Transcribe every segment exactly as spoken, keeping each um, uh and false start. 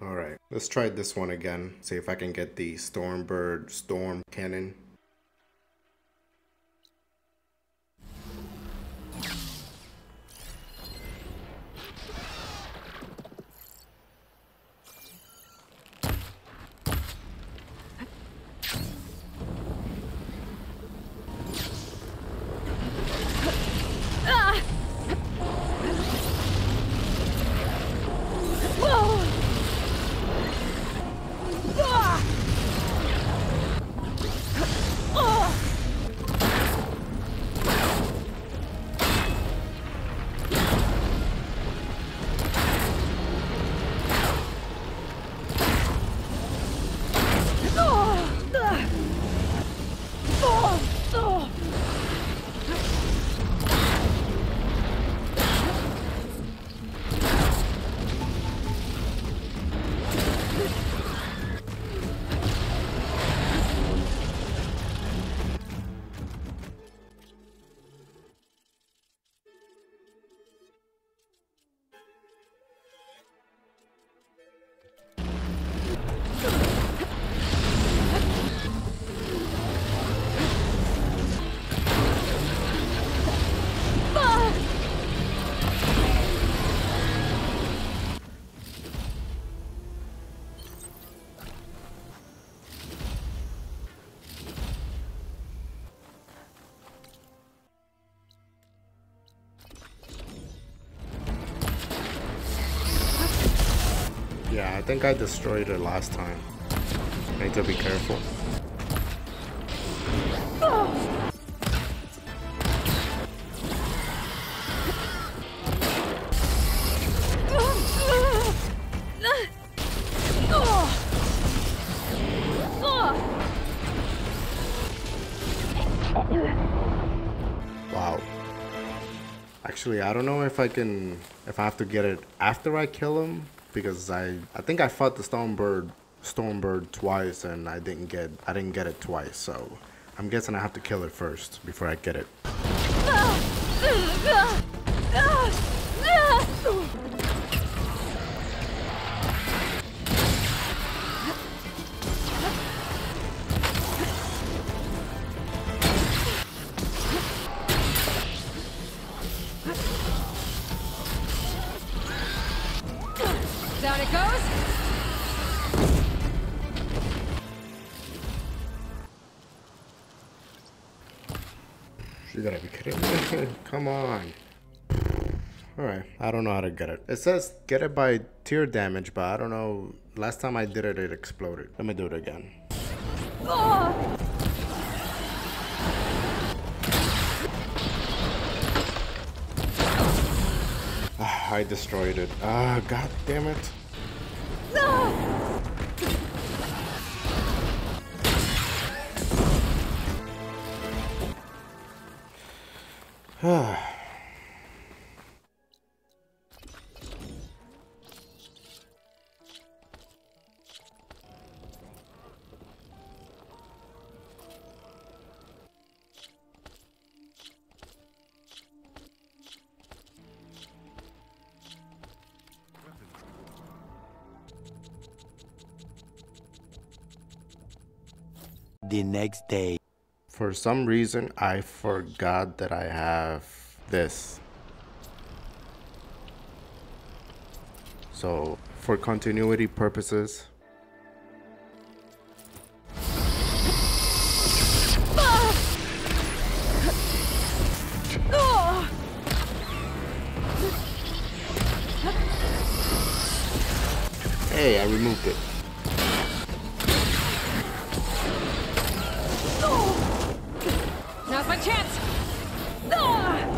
Alright, let's try this one again. See if I can get the Stormbird Storm Cannon. Yeah, I think I destroyed it last time. I need to be careful. Wow. Actually, I don't know if I can, if I have to get it after I kill him. Because I, I think I fought the Stormbird, Stormbird twice, and I didn't get, I didn't get it twice. So I'm guessing I have to kill it first before I get it. Down it goes. You gotta be kidding me. Come on. Alright, I don't know how to get it. It says get it by tear damage, but I don't know. Last time I did it, it exploded. Let me do it again. Oh. I destroyed it. Ah, god damn it. No! The next day. For some reason, I forgot that I have this. So, for continuity purposes, hey, I removed it. Now's my chance. There.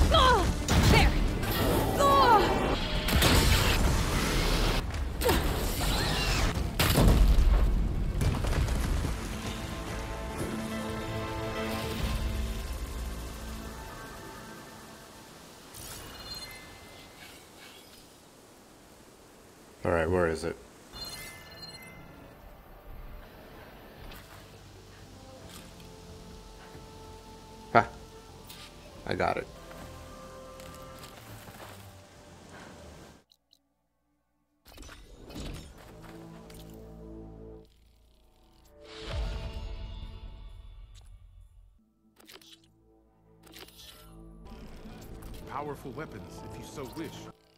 All right, where is it? Ha! I got it. powerful weapons if you so wish.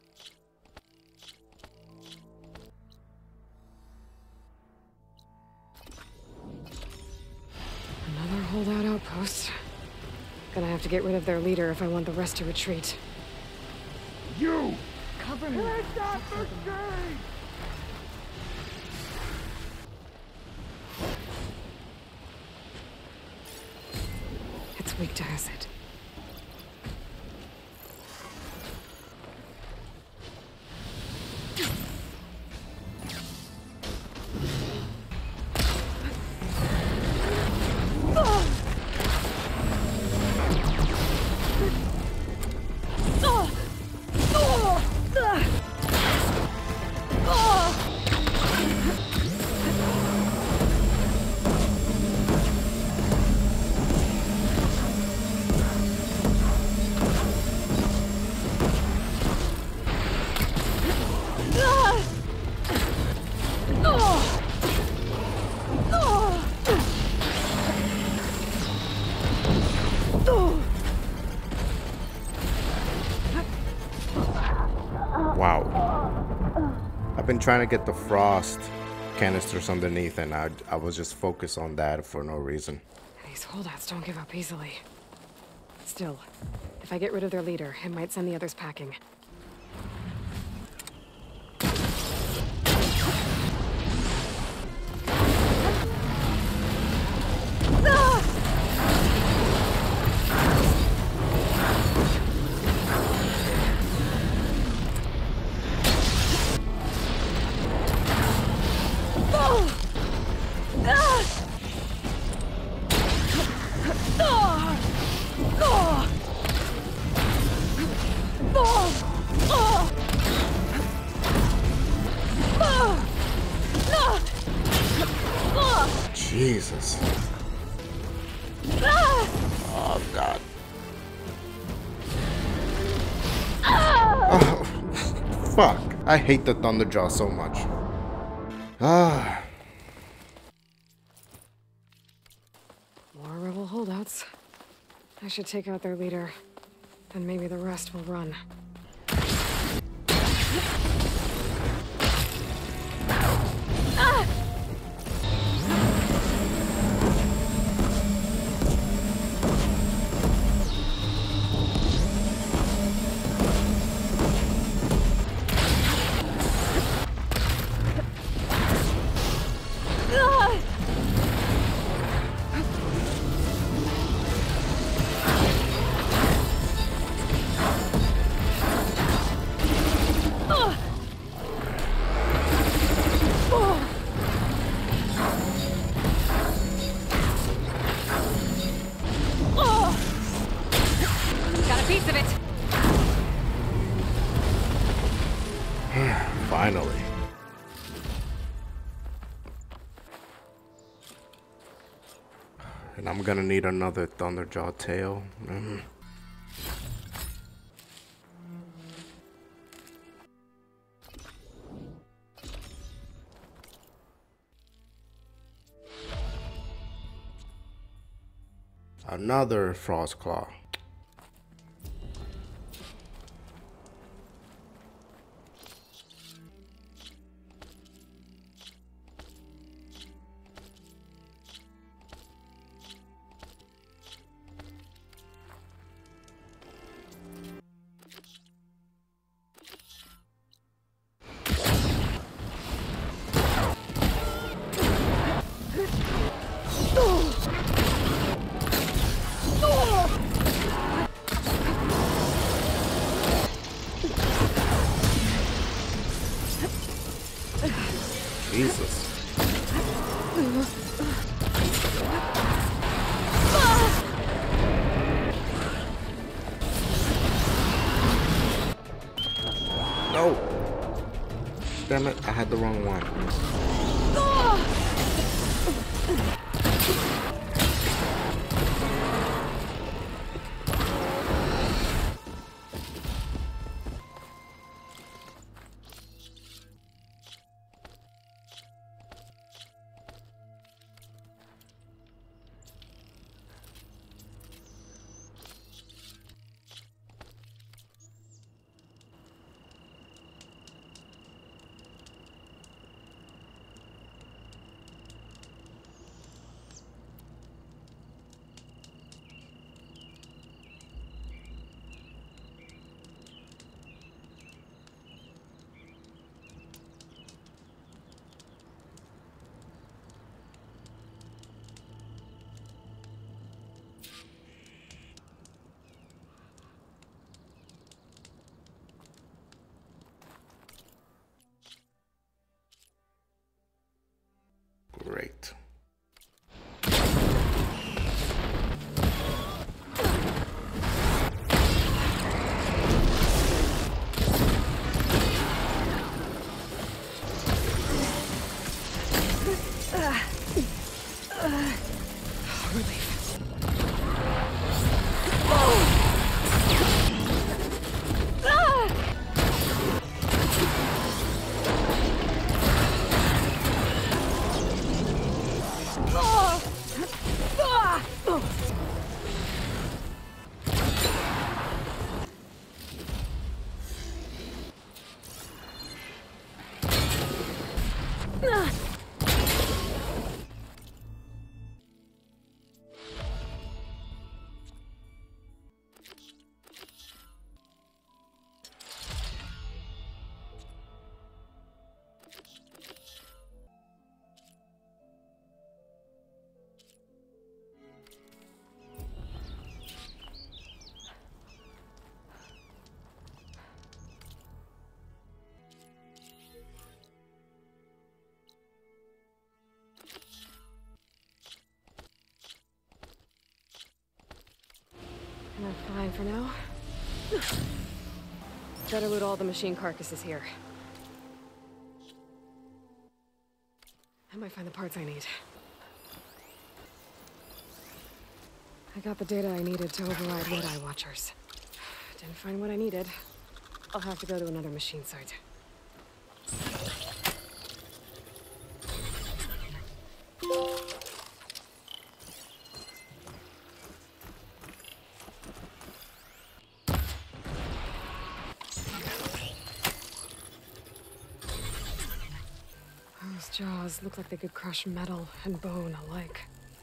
Another holdout outpost. Gonna have to get rid of their leader if I want the rest to retreat. You! Cover me. It's weak to acid. I've been trying to get the frost canisters underneath, and I, I was just focused on that for no reason. These holdouts don't give up easily. Still, if I get rid of their leader, it might send the others packing. Jesus. Oh, God. Oh, fuck. I hate the Thunderjaw so much. Ah. More rebel holdouts. I should take out their leader. Then maybe the rest will run. Finally. And I'm gonna need another Thunderjaw tail. Mm. Another FROSTCLAW. Jesus. No. Damn it, I had the wrong one. Great. Am I fine for now? Better loot all the machine carcasses here. I might find the parts I need. I got the data I needed to override Red Eye Watchers. Didn't find what I needed. I'll have to go to another machine site. Those jaws look like they could crush metal and bone alike.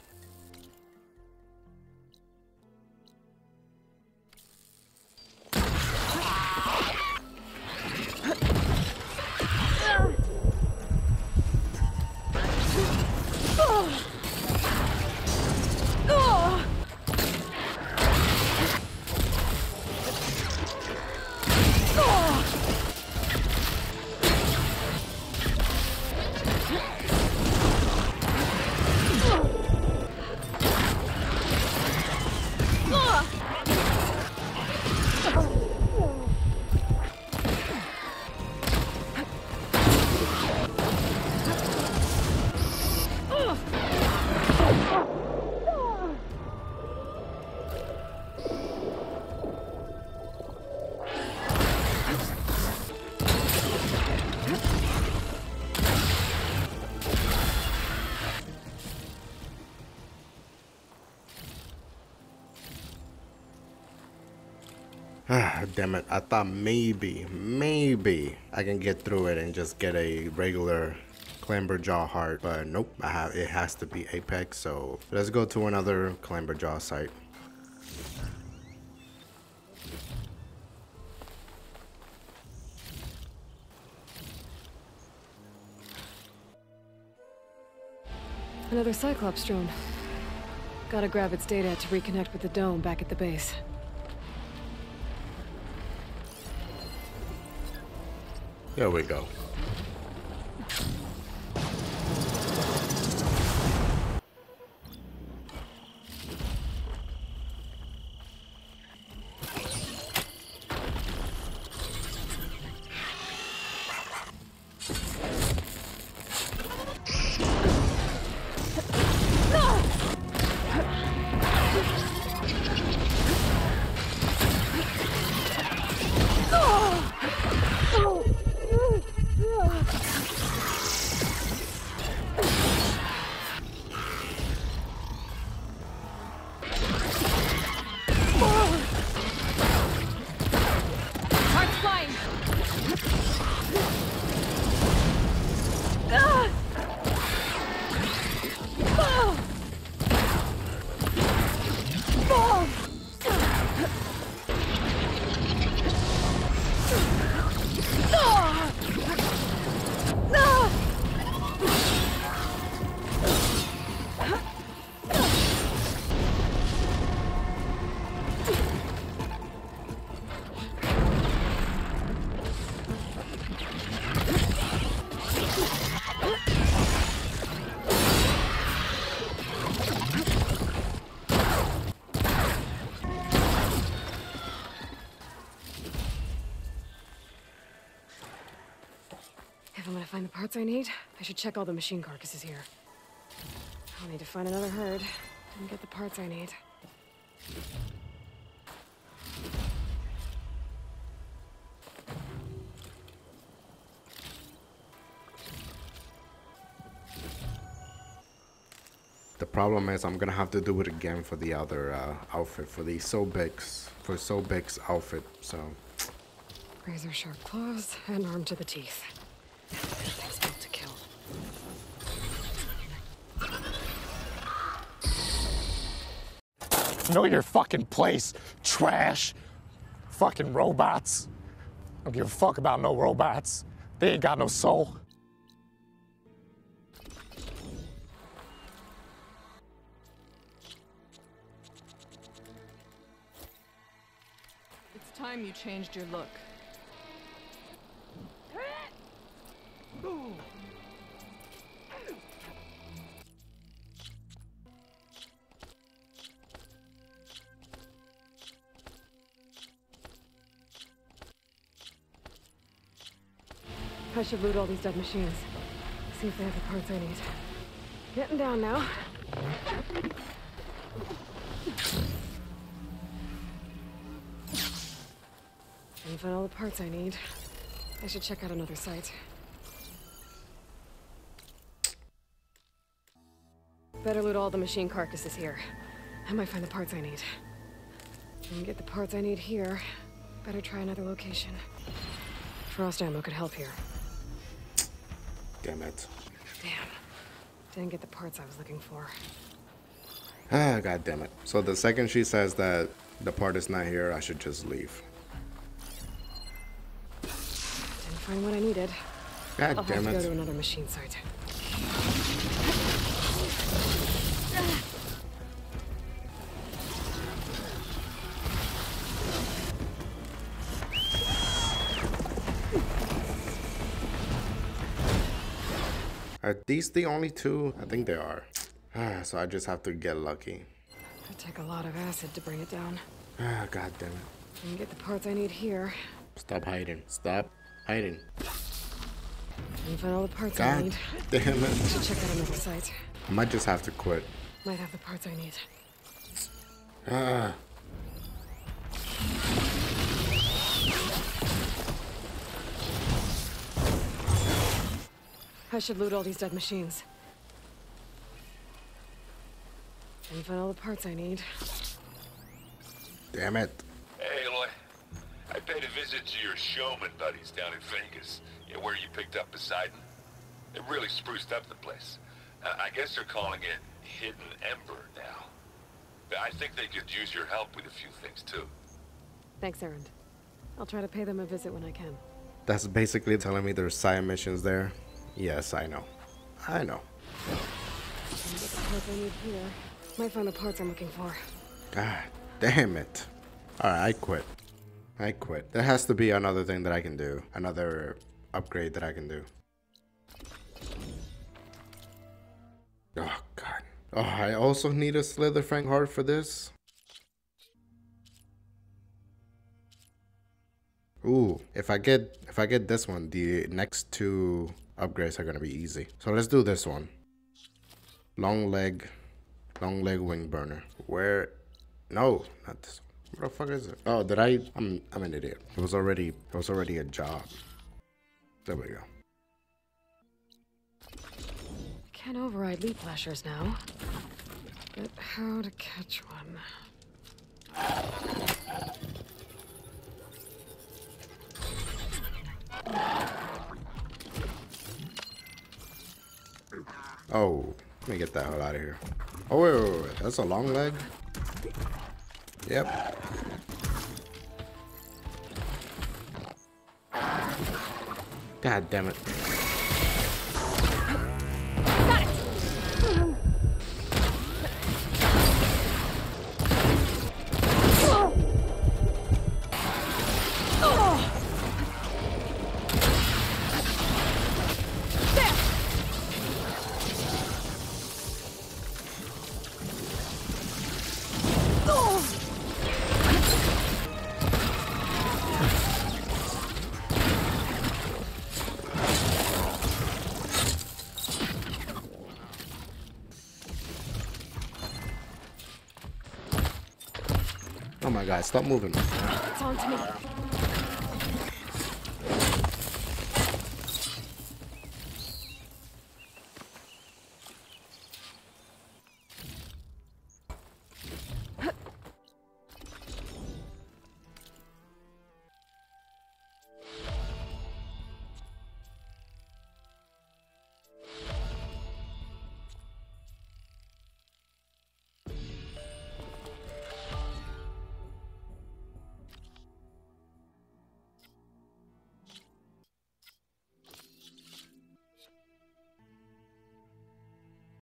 Ah, damn it. I thought maybe, maybe I can get through it and just get a regular Clamberjaw heart, but nope, I have, it has to be Apex, so let's go to another Clamberjaw site. Another Cyclops drone. Gotta grab its data to reconnect with the dome back at the base. There we go. parts I need, I should check all the machine carcasses here. I'll need to find another herd and get the parts I need. The problem is I'm gonna have to do it again for the other uh, outfit, for the Sobix, for Sobix outfit, so. Razor sharp claws and armed to the teeth. Things built to kill. Know your fucking place, trash. Fucking robots. Don't give a fuck about no robots. They ain't got no soul. It's time you changed your look. I should loot all these dead machines. See if they have the parts I need. Getting down now. And find all the parts I need. I should check out another site. Better loot all the machine carcasses here. I might find the parts I need. And get the parts I need here. Better try another location. Frost ammo could help here. Damn it. Damn. Didn't get the parts I was looking for. Ah, god damn it. So the second she says that the part is not here, I should just leave. Didn't find what I needed. God I'll damn have to it. go to another machine site. Are these the only two? I think they are. Ah, so I just have to get lucky. It'd take a lot of acid to bring it down. Ah, god damn it. And get the parts I need here. Stop hiding. Stop hiding. And find all the parts I God need. damn I it. should check out another site. I might just have to quit. Might have the parts I need. Ah. I should loot all these dead machines. And find all the parts I need. Damn it. Hey, Eloy. I paid a visit to your showman buddies down in Vegas, yeah, where you picked up Poseidon. It really spruced up the place. Uh, I guess they're calling it Hidden Ember now. But I think they could use your help with a few things, too. Thanks, Errand. I'll try to pay them a visit when I can. That's basically telling me there's side missions there. Yes, I know. I know. And get the parts I need here. Might find the parts I'm looking for. God damn it. Alright, I quit. I quit. There has to be another thing that I can do. Another upgrade that I can do. Oh, God. Oh, I also need a SLITHERFANG heart for this. Ooh, if I get if I get this one, the next two upgrades are gonna be easy. So let's do this one. Long leg, long leg wing burner. Where? No, not this one. Where the fuck is it? Oh, did I? I'm I'm an idiot. It was already it was already a job. There we go. Can't override leap flashers now. But how to catch one? Oh, let me get that hell out of here. Oh, wait, wait, wait. That's a long leg? Yep. God damn it. Oh my god, stop moving. It's on to me.